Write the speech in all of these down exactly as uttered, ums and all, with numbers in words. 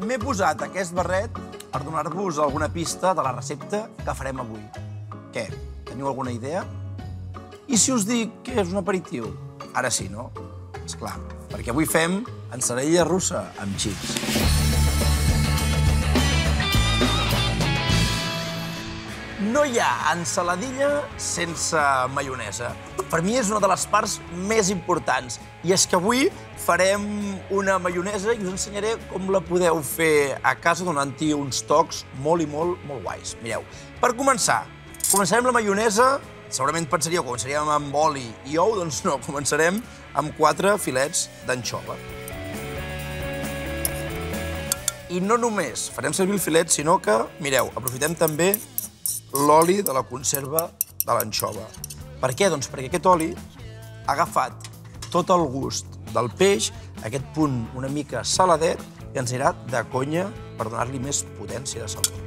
m'he posat aquest barret per donar-vos alguna pista de la recepta que farem avui. Què? Teniu alguna idea? I si us dic que és un aperitiu? Ara sí, no? Esclar, perquè avui fem ensaladilla russa amb xips. No hi ha ensaladilla sense maionesa. Per mi és una de les parts més importants. I és que avui farem una maionesa i us ensenyaré com la podeu fer a casa donant-hi uns tocs molt i molt, molt guais. Mireu, per començar, començarem la maionesa. Segurament pensaríeu que començaríem amb oli i ou, doncs no, començarem amb quatre filets d'anxova. I no només farem servir el filet, sinó que, mireu, aprofitem també l'oli de la conserva de l'anxova. Per què? Doncs perquè aquest oli ha agafat tot el gust del peix, aquest punt una mica saladet, i ens anirà de conya per donar-li més potència de sabor.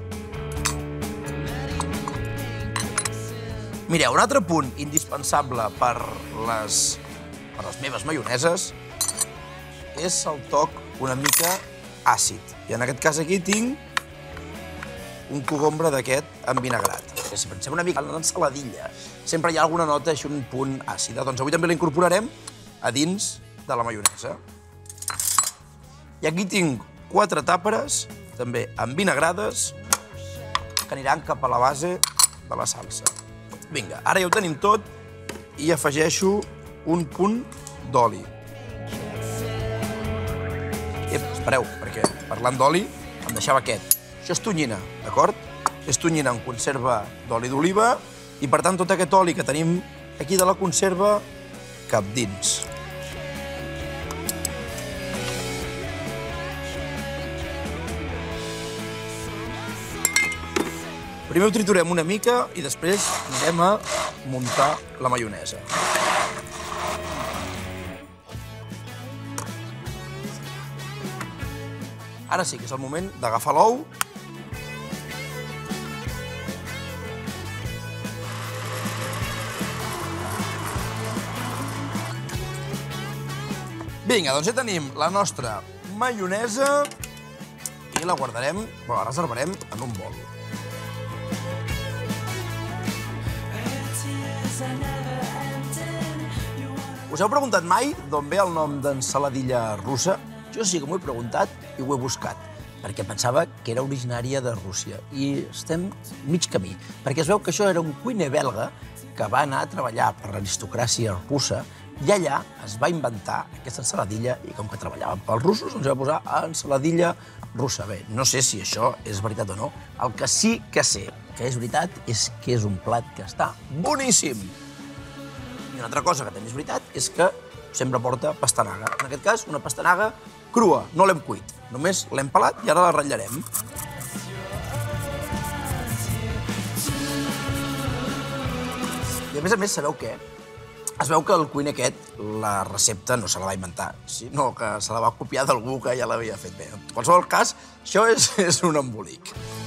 Mireu, un altre punt indispensable per les, per les meves maioneses és el toc una mica àcid. I en aquest cas aquí tinc un cogombre d'aquest envinagrat. Si pensem una mica en l'ensaladilla, sempre hi ha alguna nota, així un punt àcida. Doncs avui també la incorporarem a dins de la maionesa. I aquí tinc quatre tàperes, també envinagrades, que aniran cap a la base de la salsa. Vinga, ara ja ho tenim tot i afegeixo un punt d'oli. Ep, espereu, perquè parlant d'oli em deixava aquest. Això és tonyina, d'acord? És tonyina en conserva d'oli d'oliva i, per tant, tot aquest oli que tenim aquí de la conserva cap dins. Primer ho triturem una mica i després anirem a muntar la maionesa. Ara sí que és el moment d'agafar l'ou. Vinga, doncs ja tenim la nostra maionesa i la guardarem, però la reservarem en un bol. Us heu preguntat mai d'on ve el nom d'ensaladilla russa? Jo sí que m'ho he preguntat i ho he buscat, perquè pensava que era originària de Rússia. I estem mig camí, perquè es veu que això era un cuiner belga que va anar a treballar per l'aristocràcia russa i allà es va inventar aquesta ensaladilla i com que treballava pels russos doncs va posar ensaladilla russa. Bé, no sé si això és veritat o no. El que sí que sé que és veritat és que és un plat que està boníssim. I una altra cosa que també és veritat és que sempre porta pastanaga. En aquest cas, una pastanaga crua, no l'hem cuit. Només l'hem pelat i ara la ratllarem. I a més a més, sabeu què? Es veu que el cuiner aquest, la recepta no se la va inventar, sinó que se la va copiar d'algú que ja l'havia fet bé. En qualsevol cas, això és, és un embolic.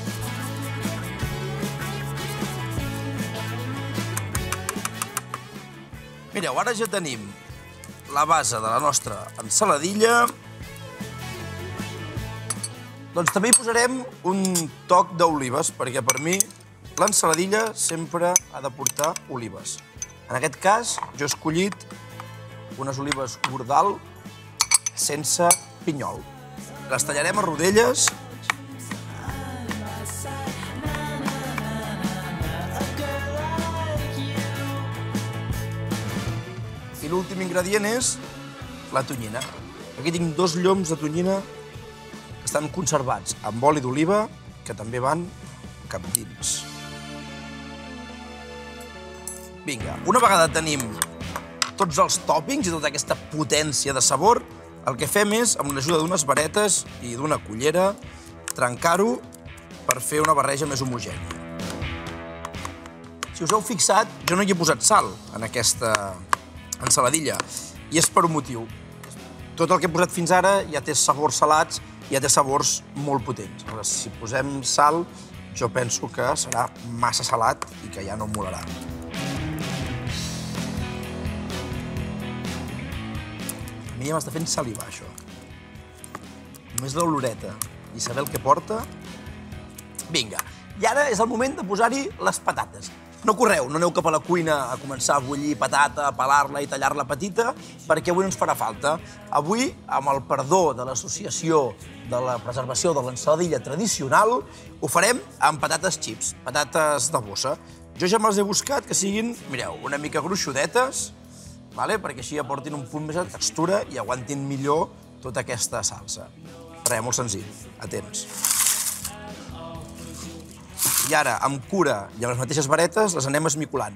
Mireu, ara ja tenim la base de la nostra ensaladilla. Doncs també hi posarem un toc d'olives, perquè per mi l'ensaladilla sempre ha de portar olives. En aquest cas, jo he escollit unes olives Gordal sense pinyol. Les tallarem a rodelles. I l'últim ingredient és la tonyina. Aquí tinc dos lloms de tonyina que estan conservats amb oli d'oliva, que també van cap dins. Vinga, una vegada tenim tots els tòpings i tota aquesta potència de sabor, el que fem és, amb l'ajuda d'unes varetes i d'una cullera, trencar-ho per fer una barreja més homogènia. Si us heu fixat, jo no hi he posat sal en aquesta ensaladilla, i és per un motiu. Tot el que he posat fins ara ja té sabors salats, ja té sabors molt potents. Si posem sal, jo penso que serà massa salat i que ja no em molarà. A mi ja m'està fent salivar, això. Només l'oloreta i saber el que porta. Vinga, i ara és el moment de posar-hi les patates. No correu, no aneu cap a la cuina a començar a bullir patata, a pelar-la i tallar-la petita, perquè avui no ens farà falta. Avui, amb el perdó de l'Associació de la Preservació de l'Ensaladilla Tradicional, ho farem amb patates xips, patates de bossa. Jo ja me'ls he buscat que siguin, mireu, una mica gruixudetes, perquè així aportin un punt més de textura i aguantin millor tota aquesta salsa. Res, molt senzill, atents. I ara, amb cura i amb les mateixes varetes, les anem esmicolant.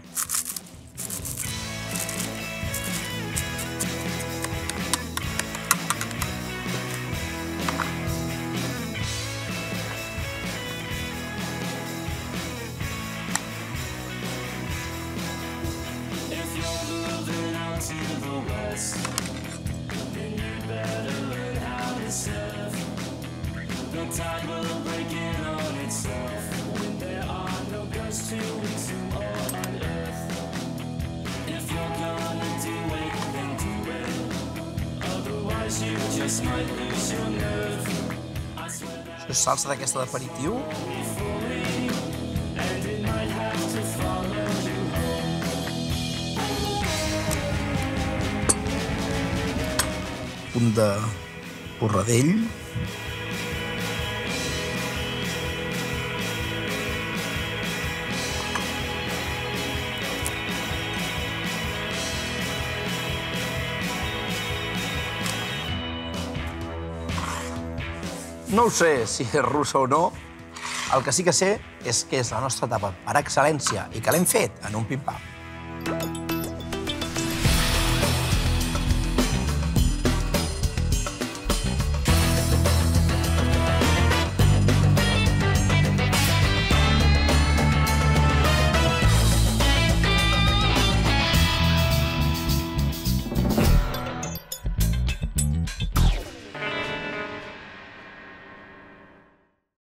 Això és salsa d'aquesta d'aperitiu. Un de porradell. No ho sé si és russa o no, el que sí que sé és que és la nostra tapa per excel·lència i que l'hem fet en un pim-pam.